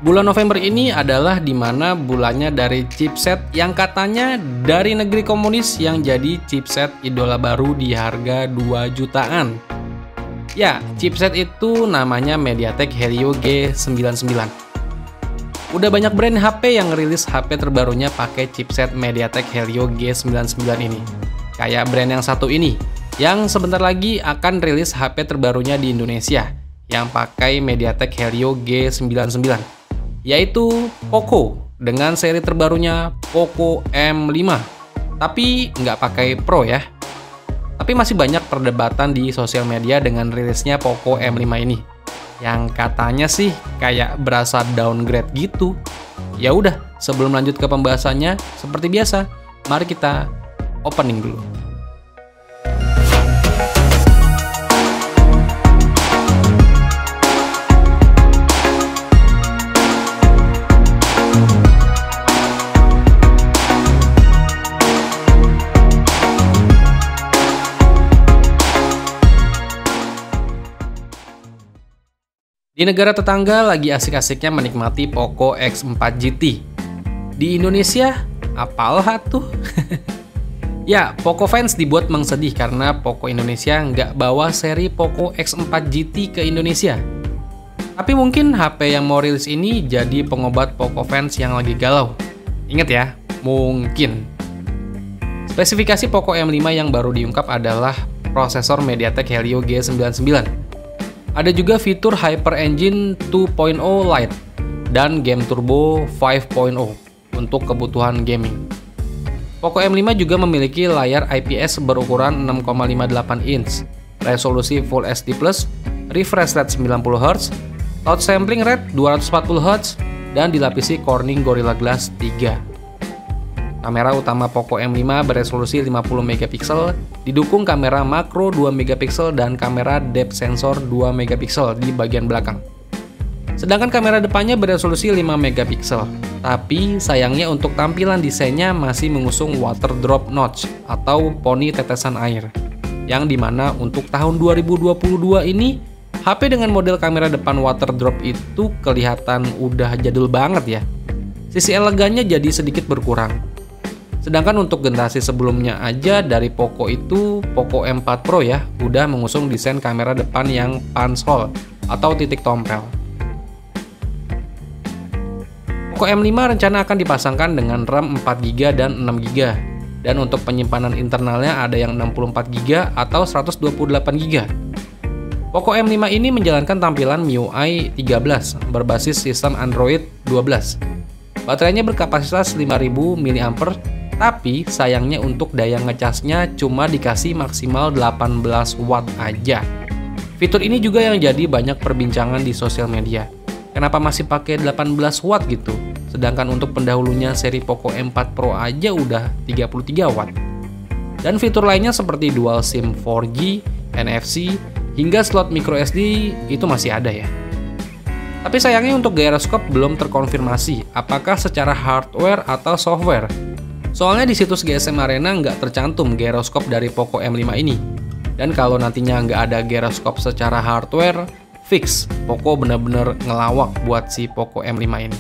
Bulan November ini adalah dimana bulannya dari chipset yang katanya dari negeri komunis yang jadi chipset idola baru di harga 2 jutaan. Ya, chipset itu namanya MediaTek Helio G99. Udah banyak brand HP yang rilis HP terbarunya pakai chipset MediaTek Helio G99 ini. Kayak brand yang satu ini, yang sebentar lagi akan rilis HP terbarunya di Indonesia, yang pakai MediaTek Helio G99. Yaitu Poco dengan seri terbarunya Poco M5, tapi nggak pakai Pro ya. Tapi masih banyak perdebatan di sosial media dengan rilisnya Poco M5 ini, yang katanya sih kayak berasa downgrade gitu. Ya udah, sebelum lanjut ke pembahasannya, seperti biasa, mari kita opening dulu. Di negara tetangga lagi asik-asiknya menikmati Poco X4 GT. Di Indonesia, apalah tuh? Ya, Poco fans dibuat mengsedih karena Poco Indonesia nggak bawa seri Poco X4 GT ke Indonesia. Tapi mungkin HP yang mau rilis ini jadi pengobat Poco fans yang lagi galau. Ingat ya, mungkin. Spesifikasi Poco M5 yang baru diungkap adalah prosesor MediaTek Helio G99. Ada juga fitur Hyper Engine 2.0 Lite dan Game Turbo 5.0 untuk kebutuhan gaming. Poco M5 juga memiliki layar IPS berukuran 6,58 inch, resolusi Full HD+, refresh rate 90Hz, touch sampling rate 240Hz, dan dilapisi Corning Gorilla Glass 3. Kamera utama Poco M5 beresolusi 50MP, didukung kamera makro 2MP dan kamera depth sensor 2MP di bagian belakang. Sedangkan kamera depannya beresolusi 5MP, tapi sayangnya untuk tampilan desainnya masih mengusung water drop notch atau poni tetesan air. Yang dimana untuk tahun 2022 ini, HP dengan model kamera depan water drop itu kelihatan udah jadul banget ya. Sisi elegannya jadi sedikit berkurang. Sedangkan untuk generasi sebelumnya aja dari Poco itu, Poco M4 Pro ya, udah mengusung desain kamera depan yang punch hole atau titik tompel. Poco M5 rencana akan dipasangkan dengan RAM 4GB dan 6GB. Dan untuk penyimpanan internalnya ada yang 64GB atau 128GB. Poco M5 ini menjalankan tampilan MIUI 13 berbasis sistem Android 12. Baterainya berkapasitas 5000 mAh. Tapi sayangnya untuk daya ngecasnya cuma dikasih maksimal 18 watt aja. Fitur ini juga yang jadi banyak perbincangan di sosial media. Kenapa masih pakai 18 watt gitu? Sedangkan untuk pendahulunya seri Poco M4 Pro aja udah 33 watt. Dan fitur lainnya seperti dual SIM 4G, NFC, hingga slot microSD itu masih ada ya. Tapi sayangnya untuk gyroscope belum terkonfirmasi apakah secara hardware atau software. Soalnya di situs GSM Arena nggak tercantum gyroscope dari Poco M5 ini. Dan kalau nantinya nggak ada gyroscope secara hardware, fix Poco bener-bener ngelawak buat si Poco M5 ini.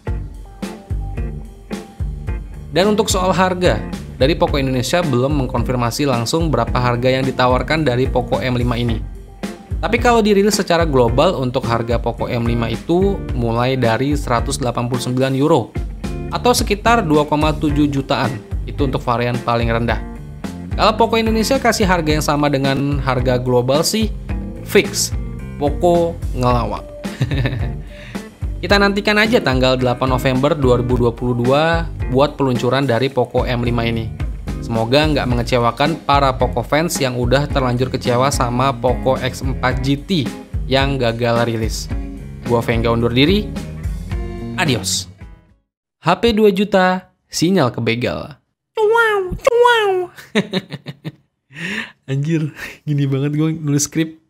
Dan untuk soal harga, dari Poco Indonesia belum mengkonfirmasi langsung berapa harga yang ditawarkan dari Poco M5 ini. Tapi kalau dirilis secara global untuk harga Poco M5 itu mulai dari 189 euro. Atau sekitar 2,7 jutaan, itu untuk varian paling rendah. Kalau Poco Indonesia kasih harga yang sama dengan harga global sih, fix, Poco ngelawak. Kita nantikan aja tanggal 8 November 2022 buat peluncuran dari Poco M5 ini. Semoga nggak mengecewakan para Poco fans yang udah terlanjur kecewa sama Poco X4 GT yang gagal rilis. Gua Vengga undur diri, adios. HP 2 juta, sinyal kebegal. Wow. Anjir, gini banget gue nulis skrip.